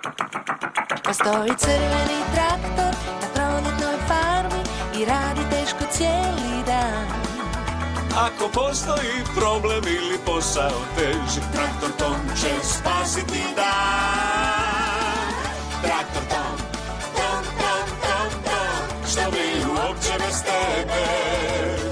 Postoji crveni traktor na proljetnoj farmi i radi teško cijeli dan. Ako postoji problem ili posao teži, traktor Tom će spasiti dan. Traktor Tom, Tom, Tom, Tom, Tom, što bi uopće bez tebe?